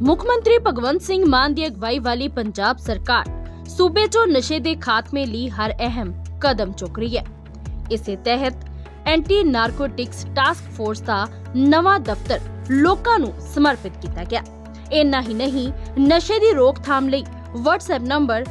ਮੁੱਖ ਮੰਤਰੀ ਭਗਵੰਤ ਸਿੰਘ ਮਾਨ ਦੀ ਅਗਵਾਈ ਵਾਲੀ ਪੰਜਾਬ ਸਰਕਾਰ ਸੂਬੇ 'ਚੋਂ ਨਸ਼ੇ ਦੇ ਖਾਤਮੇ ਲਈ ਹਰ ਅਹਿਮ ਕਦਮ ਚੁੱਕ ਰਹੀ ਹੈ। ਇਸੇ ਤਹਿਤ ਐਂਟੀ ਨਾਰਕੋਟਿਕਸ ਟਾਸਕ ਫੋਰਸ ਦਾ ਨਵਾਂ ਦਫ਼ਤਰ ਲੋਕਾਂ ਨੂੰ ਸਮਰਪਿਤ ਕੀਤਾ ਗਿਆ। ਇੰਨਾ ਹੀ ਨਹੀਂ, ਨਸ਼ੇ ਦੀ ਰੋਕਥਾਮ ਲਈ WhatsApp ਨੰਬਰ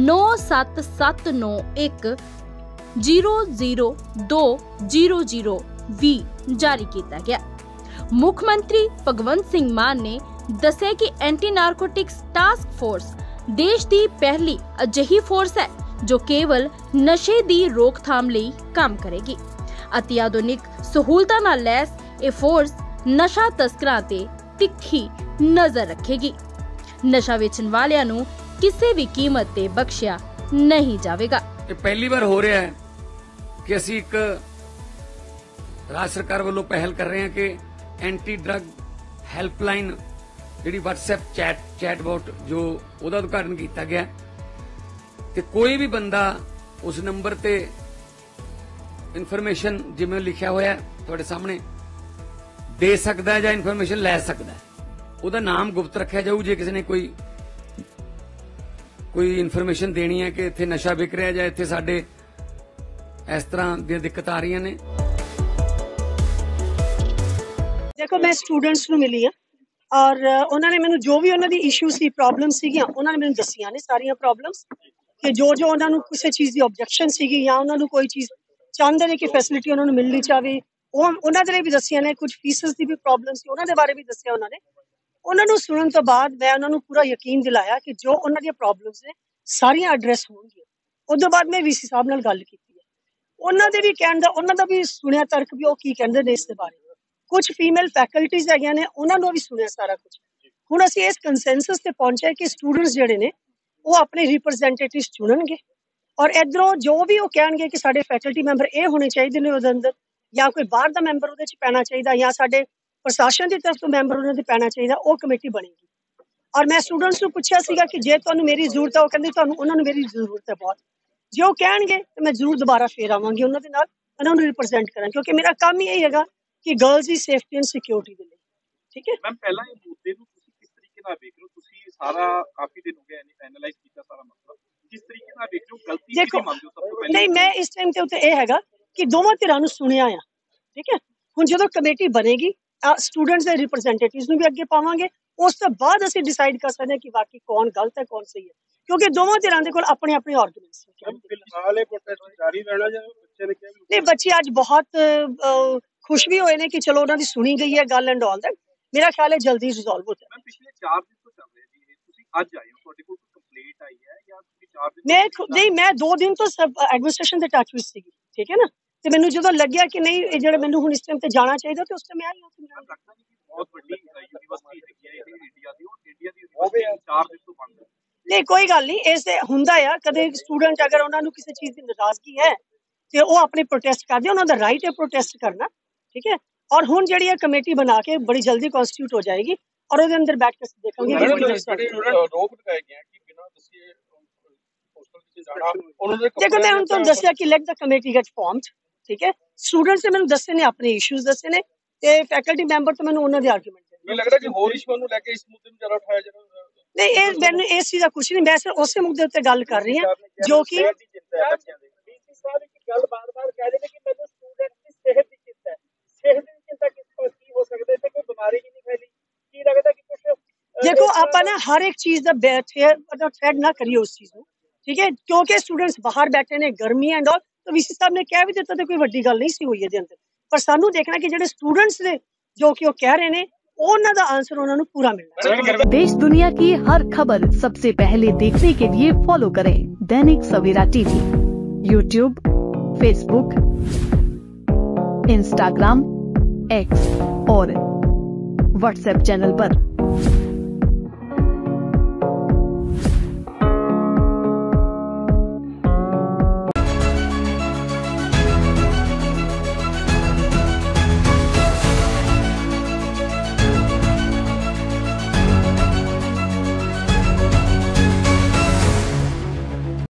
9771100200 ਵੀ ਜਾਰੀ ਕੀਤਾ ਗਿਆ। ਮੁੱਖ ਮੰਤਰੀ ਭਗਵੰਤ ਸਿੰਘ ਮਾਨ ਨੇ ਦੱਸਿਆ ਕਿ ਐਂਟੀ ਨਾਰਕੋਟਿਕਸ ਟਾਸਕ ਫੋਰਸ ਦੇਸ਼ ਦੀ ਪਹਿਲੀ ਅਜਿਹੀ ਫੋਰਸ ਹੈ ਜੋ ਕੇਵਲ ਨਸ਼ੇ ਦੀ ਰੋਕਥਾਮ ਲਈ ਕੰਮ ਕਰੇਗੀ। ਅਤੀ ਆਧੁਨਿਕ ਸਹੂਲਤਾਂ ਨਾਲ ਲੈਸ ਇਹ ਫੋਰਸ ਨਸ਼ਾ ਤਸਕਰਾਂ ਤੇ ਤਿੱਖੀ ਨਜ਼ਰ ਰੱਖੇਗੀ। ਨਸ਼ਾ ਵੇਚਣ ਵਾਲਿਆਂ ਨੂੰ ਕਿਸੇ ਵੀ ਕੀਮਤ ਤੇ ਬਖਸ਼ਿਆ ਨਹੀਂ ਜਾਵੇਗਾ। ਇਹ ਪਹਿਲੀ ਵਾਰ ਹੋ ਰਿਹਾ ਹੈ ਕਿ ਅਸੀਂ ਇੱਕ ਰਾਜ ਸਰਕਾਰ ਵੱਲੋਂ ਪਹਿਲ ਕਰ ਰਹੇ ਹਾਂ ਕਿ ਐਂਟੀ ਡਰਗ ਹੈਲਪਲਾਈਨ ਜਿਹੜੀ WhatsApp ਚੈਟਬੋਟ ਜੋ ਉਹਦਾ ਉਦਘਾਟਨ ਕੀਤਾ ਗਿਆ ਤੇ ਕੋਈ ਵੀ ਬੰਦਾ ਉਸ ਨੰਬਰ ਤੇ ਇਨਫੋਰਮੇਸ਼ਨ ਜਿਵੇਂ ਲਿਖਿਆ ਹੋਇਆ ਤੁਹਾਡੇ ਸਾਹਮਣੇ ਦੇ ਸਕਦਾ ਜਾਂ ਇਨਫੋਰਮੇਸ਼ਨ ਲੈ ਸਕਦਾ। ਉਹਦਾ ਨਾਮ ਗੁਪਤ ਰੱਖਿਆ ਜਾਊ। ਜੇ ਕਿਸੇ ਨੇ ਕੋਈ ਇਨਫੋਰਮੇਸ਼ਨ ਦੇਣੀ ਹੈ ਕਿ ਇੱਥੇ ਨਸ਼ਾ ਵਿਕ ਰਿਹਾ ਜਾਂ ਇੱਥੇ ਸਾਡੇ ਇਸ ਤਰ੍ਹਾਂ ਦੀਆਂ ਦਿੱਕਤਾਂ ਆ ਰਹੀਆਂ ਨੇ। ਦੇਖੋ, ਮੈਂ ਸਟੂਡੈਂਟਸ ਨੂੰ ਮਿਲੀ ਆ ਔਰ ਉਹਨਾਂ ਨੇ ਮੈਨੂੰ ਜੋ ਵੀ ਉਹਨਾਂ ਦੀ ਇਸ਼ੂ ਸੀ, ਪ੍ਰੋਬਲਮ ਸੀਗੀਆਂ, ਉਹਨਾਂ ਨੇ ਮੈਨੂੰ ਦੱਸੀਆਂ ਨੇ ਸਾਰੀਆਂ ਪ੍ਰੋਬਲਮਸ ਕਿ ਜੋ ਉਹਨਾਂ ਨੂੰ ਕਿਸੇ ਚੀਜ਼ ਦੀ ਆਬਜੈਕਸ਼ਨ ਸੀਗੀ ਜਾਂ ਉਹਨਾਂ ਨੂੰ ਕੋਈ ਚੀਜ਼ ਚਾਹੁੰਦੇ ਨੇ ਕਿ ਫੈਸਿਲਿਟੀ ਉਹਨਾਂ ਨੂੰ ਮਿਲਣੀ ਚਾਹਵੇ, ਉਹ ਉਹਨਾਂ ਦੇ ਲਈ ਵੀ ਦੱਸੀਆਂ ਨੇ। ਕੁਝ ਫੀਸਸ ਦੀ ਵੀ ਪ੍ਰੋਬਲਮ ਸੀ, ਉਹਨਾਂ ਦੇ ਬਾਰੇ ਵੀ ਦੱਸਿਆ ਉਹਨਾਂ ਨੇ। ਉਹਨਾਂ ਨੂੰ ਸੁਣਨ ਤੋਂ ਬਾਅਦ ਮੈਂ ਉਹਨਾਂ ਨੂੰ ਪੂਰਾ ਯਕੀਨ ਦਿਲਾਇਆ ਕਿ ਜੋ ਉਹਨਾਂ ਦੀਆਂ ਪ੍ਰੋਬਲਮਸ ਨੇ ਸਾਰੀਆਂ ਐਡਰੈਸ ਹੋਣਗੀਆਂ। ਉਦੋਂ ਬਾਅਦ ਮੈਂ VC ਸਾਹਿਬ ਨਾਲ ਗੱਲ ਕੀਤੀ ਹੈ, ਉਹਨਾਂ ਦੇ ਵੀ ਕਹਿਣ ਦਾ, ਉਹਨਾਂ ਦਾ ਵੀ ਸੁਣਿਆ ਤਰਕ ਵੀ ਉਹ ਕੀ ਕਹਿੰਦੇ ਨੇ ਇਸ ਦੇ ਬਾਰੇ। ਕੁਝ ਫੀਮੇਲ ਫੈਕਲਟੀਜ਼ ਹੈਗੀਆਂ ਨੇ, ਉਹਨਾਂ ਨੂੰ ਵੀ ਸੁਣਿਆ ਸਾਰਾ ਕੁਝ। ਹੁਣ ਅਸੀਂ ਇਸ ਕੰਸੈਂਸਸ ਤੇ ਪਹੁੰਚੇ ਕਿ ਸਟੂਡੈਂਟਸ ਜਿਹੜੇ ਨੇ ਉਹ ਆਪਣੇ ਰਿਪਰੈਜ਼ੈਂਟੇਟਿਵਸ ਚੁਣਨਗੇ ਔਰ ਇਧਰੋਂ ਜੋ ਵੀ ਉਹ ਕਹਿਣਗੇ ਕਿ ਸਾਡੇ ਫੈਕਲਟੀ ਮੈਂਬਰ ਇਹ ਹੋਣੇ ਚਾਹੀਦੇ ਨੇ ਉਹਦੇ ਅੰਦਰ, ਜਾਂ ਕੋਈ ਬਾਹਰ ਦਾ ਮੈਂਬਰ ਉਹਦੇ 'ਚ ਪੈਣਾ ਚਾਹੀਦਾ, ਜਾਂ ਸਾਡੇ ਪ੍ਰਸ਼ਾਸਨ ਦੀ ਤਰਫ ਤੋਂ ਮੈਂਬਰ ਉਹਨਾਂ ਦੇ ਪੈਣਾ ਚਾਹੀਦਾ, ਉਹ ਕਮੇਟੀ ਬਣੇਗੀ। ਔਰ ਮੈਂ ਸਟੂਡੈਂਟਸ ਨੂੰ ਪੁੱਛਿਆ ਸੀਗਾ ਕਿ ਜੇ ਤੁਹਾਨੂੰ ਮੇਰੀ ਜ਼ਰੂਰਤ ਹੈ, ਉਹ ਕਹਿੰਦੇ ਤੁਹਾਨੂੰ ਉਹਨਾਂ ਨੂੰ ਮੇਰੀ ਜ਼ਰੂਰਤ ਹੈ ਬਹੁਤ। ਜੇ ਉਹ ਕਹਿਣਗੇ ਤਾਂ ਮੈਂ ਜ਼ਰੂਰ ਦੁਬਾਰਾ ਫੇਰ ਆਵਾਂਗੀ ਉਹਨਾਂ ਦੇ ਨਾਲ, ਉਹਨਾਂ ਨੂੰ ਰਿਪਰੈਜ਼ੈਂਟ ਕਰਾਂ, ਕਿਉਂਕਿ ਮੇਰਾ ਕੰਮ ਹੀ ਇਹ ਹੈਗਾ ਕਿ ਗਰਲਸ ਦੀ ਸੇਫਟੀ ਐਂਡ ਸਿਕਿਉਰਿਟੀ ਦੇ ਲਈ। ਠੀਕ ਹੈ ਮੈਮ, ਪਹਿਲਾਂ ਇਹ ਮੁੱਦੇ ਨੂੰ ਤੁਸੀਂ ਕਿਸ ਤਰੀਕੇ ਨਾਲ ਵੇਖ ਰਹੇ ਹੋ? ਤੁਸੀਂ ਸਾਰਾ ਕਾਫੀ ਦਿਨ ਹੋ ਗਏ ਐਨਾਲਾਈਜ਼ ਕੀਤਾ ਸਾਰਾ ਮਸਲਾ, ਕਿਸ ਤਰੀਕੇ ਨਾਲ ਵੇਖ ਰਹੇ ਹੋ? ਗਲਤੀ ਕਿਹਦੀ ਮੰਨਦੇ ਹੋ ਸਭ ਤੋਂ ਪਹਿਲਾਂ? ਨਹੀਂ, ਮੈਂ ਇਸ ਟਾਈਮ ਤੇ ਉੱਤੇ ਇਹ ਹੈਗਾ ਕਿ ਦੋਵਾਂ ਧਿਰਾਂ ਨੂੰ ਸੁਣਿਆ ਆ। ਠੀਕ ਹੈ, ਹੁਣ ਜਦੋਂ ਕਮੇਟੀ ਬਣੇਗੀ ਸਟੂਡੈਂਟਸ ਦੇ ਰਿਪਰੈਜ਼ੈਂਟੇਟਿਵਸ ਨੂੰ ਵੀ ਅੱਗੇ ਪਾਵਾਂਗੇ, ਉਸ ਤੋਂ ਬਾਅਦ ਅਸੀਂ ਡਿਸਾਈਡ ਕਰ ਸਕਦੇ ਹਾਂ ਕਿ ਵਾਕਈ ਕੌਣ ਗਲਤ ਹੈ ਕੌਣ ਸਹੀ ਹੈ, ਕਿਉਂਕਿ ਦੋਵਾਂ ਧਿਰਾਂ ਦੇ ਕੋਲ ਆਪਣੇ ਆਪਣੇ ਆਰਗੂਮੈਂਟਸ ਨੇ। ਫਿਲਹਾਲ ਇਹ ਪ੍ਰੋਟੈਸਟ ਜਾਰੀ ਰਹਿਣਾ ਜਾਂ ਬੱਚੇ ਨੇ ਕਿਹਾ? ਨਹੀਂ, ਬੱਚੇ ਅੱਜ ਬਹੁਤ ਖੁਸ਼ ਵੀ ਹੋਏ ਨੇ ਕਿ ਚਲੋ ਉਹਨਾਂ ਦੀ ਸੁਣੀ ਗਈ ਹੈ ਗੱਲ ਐਂਡ ਆਲ ਦੈਟ। ਮੇਰਾ ਖਿਆਲ ਹੈ ਜਲਦੀ ਰਿਜ਼ੋਲਵ ਹੋ ਜਾਏਗਾ। ਪਿਛਲੇ 4 ਦਿਨ ਤੋਂ ਚੱਲ ਰਿਹਾ ਜੀ, ਤੁਸੀਂ ਅੱਜ ਆਏ ਹੋ, ਤੁਹਾਡੇ ਕੋਲ ਕੰਪਲੇਂਟ ਆਈ ਹੈ ਜਾਂ ਤੁਸੀਂ 4 ਦਿਨ? ਮੈਂ 2 ਦਿਨ ਤੋਂ ਐਡਮਿਨਿਸਟ੍ਰੇਸ਼ਨ ਦੇ ਟੱਚ ਵਿੱਚ ਸੀਗੀ। ਠੀਕ ਹੈ ਨਾ, ਤੇ ਮੈਨੂੰ ਜਦੋਂ ਲੱਗਿਆ ਕਿ ਨਹੀਂ ਇਹ ਜਿਹੜਾ ਮੈਨੂੰ ਹੁਣ ਇਸ ਟਾਈਮ ਤੇ ਜਾਣਾ ਚਾਹੀਦਾ ਤੇ ਉਸ ਟਾਈਮ ਮੈਂ ਆਈ। ਬਹੁਤ ਵੱਡੀ ਯੂਨੀਵਰਸਿਟੀ ਹੈਗੀ ਹੈ ਇਹ ਇੰਡੀਆ ਦੀ, ਔਰ ਇੰਡੀਆ ਦੀ ਯੂਨੀਵਰਸਿਟੀ 4 ਦਿਨ ਤੋਂ ਬੰਦ ਹੈ। ਨਹੀਂ, ਕੋਈ ਗੱਲ ਨਹੀਂ, ਇਸ ਤੇ ਹੁੰਦਾ ਆ ਕਦੇ ਸਟੂਡੈਂਟ ਅਗਰ ਉਹਨਾਂ ਨੂੰ ਕਿਸੇ ਚੀਜ਼ ਦੀ ਨਾਰਾਜ਼ਗੀ ਹੈ ਤੇ ਉਹ ਆਪਣੇ ਪ੍ਰੋਟੈਸਟ ਕਰਦੇ, ਉਹਨਾਂ ਦਾ ਰਾਈਟ ਹੈ ਪ੍ਰੋਟੈਸਟ ਕਰਨਾ। ਠੀਕ ਹੈ, ਔਰ ਹੁਣ ਜਿਹੜੀ ਹੈ ਕਮੇਟੀ ਬਣਾ ਕੇ ਬੜੀ ਜਲਦੀ ਕਨਸਟੀਟਿਊਟ ਹੋ ਜਾਏਗੀ ਔਰ ਉਹਦੇ ਅੰਦਰ ਬੈਠ ਕੇ ਦੇਖਾਂਗੇ। ਰੋਕ ਲਗਾਏ ਗਏ ਕਿ ਬਿਨਾਂ ਦੱਸੇ ਦੇਖੋ, ਮੈਂ ਹੁਣ ਤੁਹਾਨੂੰ ਦੱਸਿਆ ਕਿ let the committee get formed. ਠੀਕ ਹੈ, ਸਟੂਡੈਂਟਸ ਨੇ ਮੈਨੂੰ ਦੱਸੇ ਨੇ, ਆਪਣੇ ਇਸ਼ੂਜ਼ ਦੱਸੇ ਨੇ ਤੇ ਫੈਕਲਟੀ ਮੈਂਬਰ ਤੋਂ ਮੈਨੂੰ ਉਹਨਾਂ ਦੇ ਆਰਗੂਮੈਂਟ ਦਿੱਤੇ। ਮੈਨੂੰ ਲੱਗਦਾ ਕਿ ਹੋਰ ਇਸ਼ੂਆਂ ਨੂੰ ਲੈ ਕੇ ਇਸ ਮੁੱਦੇ ਨੂੰ ਜ਼ਿਆਦਾ ਉਠਾਇਆ ਜਾਣਾ। ਨਹੀਂ, ਇਹ ਮੈਨੂੰ ਇਸ ਚੀਜ਼ ਦਾ ਕੁਝ ਨਹੀਂ, ਮੈਂ ਸਿਰਫ ਉਸੇ ਮੁੱਦੇ ਉੱਤੇ ਗੱਲ ਕਰ ਰਹੀ ਹਾਂ ਜੋ ਕਿ ਗੱਲ ਬਾਰ-ਬਾਰ ਕਹਿ ਰਹੇ ਨੇ ਕਿ ਮੈਨੂੰ ਸਟੂਡੈਂਟ ਦੀ ਸਿਹਤ ਦੀ ਚਿੰਤਾ ਹੈ। ਸਿਹਤ ਦੀ ਚਿੰਤਾ ਕਿਸ ਤੋਂ ਕੀ ਹੋ ਸਕਦਾ ਤੇ ਕੋਈ ਬਿਮਾਰੀ ਵੀ ਨਹੀਂ ਫੈਲੀ? ਕੀ ਲੱਗਦਾ ਕਿ ਕੁਝ ਦੇਖੋ, ਆਪਾਂ ਨਾ ਹਰ ਇੱਕ ਚੀਜ਼ ਦਾ ਥ੍ਰੈਡ ਨਾ ਕਰੀਏ ਉਸ ਚੀਜ਼ ਨੂੰ। ਠੀਕ ਹੈ, ਕਿਉਂਕਿ ਸਟੂਡੈਂਟਸ ਬਾਹਰ ਬੈਠੇ ਨੇ, ਗਰਮੀ ਐਂਡ ਆਲ, ਤਾਂ VC ਸਾਹਿਬ ਨੇ ਕਹਿ ਵੀ ਦਿੱਤਾ ਤੇ ਕੋਈ ਵੱਡੀ ਗੱਲ ਨਹੀਂ ਸੀ ਹੋਈ ਇਹਦੇ ਅੰਦਰ। ਪਰ ਸਾਨੂੰ ਦੇਖਣਾ कि ਜਿਹੜੇ स्टूडेंट्स ने जो कि वो कह रहे हैं उन्होंने दा आंसर उन्होंने पूरा मिलना। देश दुनिया की हर खबर सबसे पहले देखने के लिए फॉलो करें Dainik Savera TV, YouTube, Facebook, Instagram, X और WhatsApp चैनल पर।